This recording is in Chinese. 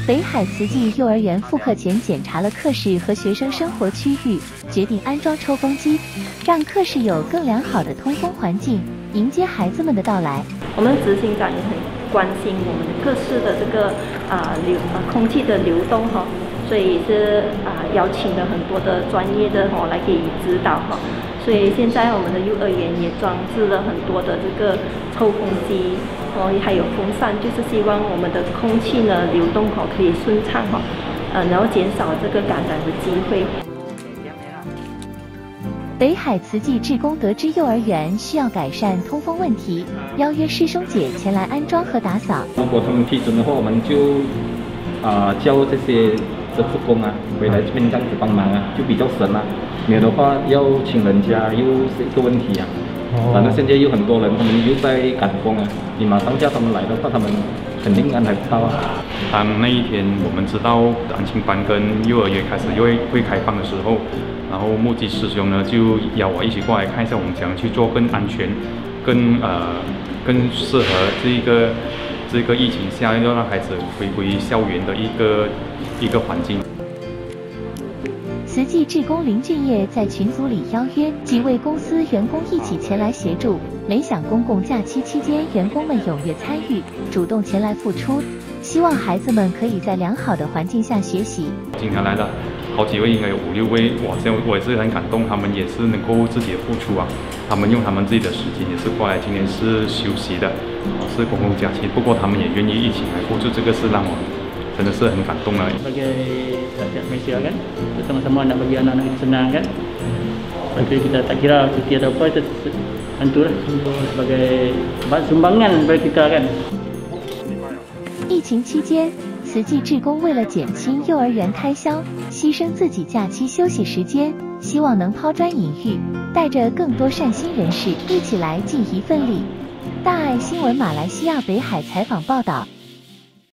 北海慈济幼儿园复课前检查了课室和学生生活区域，决定安装抽风机，让课室有更良好的通风环境，迎接孩子们的到来。 我们执行长也很关心我们各室的这个空气的流动哈，所以是邀请了很多的专业的来给予指导哈。所以现在我们的幼儿园也装置了很多的这个抽风机还有风扇，就是希望我们的空气呢流动可以顺畅然后减少这个感染的机会。 北海慈济志工得知幼儿园需要改善通风问题，邀约师兄姐前来安装和打扫。 如果他们批准的话，我们就叫这些职工回来这边这样子帮忙就比较省没有的话要请人家又是一个问题反正现在有很多人，他们又在赶工你马上叫他们来的话，他们肯定安排不到当那一天我们知道安亲班跟幼儿园开始会开放的时候，然后木基师兄呢就邀我一起过来看一下我们怎样去做更安全、更适合这个疫情下要让孩子回归校园的一个环境。 慈济志工林俊业在群组里邀约几位公司员工一起前来协助，没想公共假期期间员工们踊跃参与，主动前来付出，希望孩子们可以在良好的环境下学习。 今天来了好几位，应该有5、6位，我也是很感动，他们也是能够自己的付出他们用他们自己的时间也是过来，今天是休息的是公共假期，不过他们也愿意一起来付出，这个是让我真的是很感动 Sebagai rakyat Malaysia kan, bersama-sama nak bagi anak-anak kita senang kan. Lepas kita tak kira cuti atau apa, itu tentulah sebagai sumbangan bagi kita kan. 疫情期间，慈济志工为了减轻幼儿园开销，牺牲自己假期休息时间，希望能抛砖引玉，带着更多善心人士一起来尽一份力。大爱新闻马来西亚北海采访报道。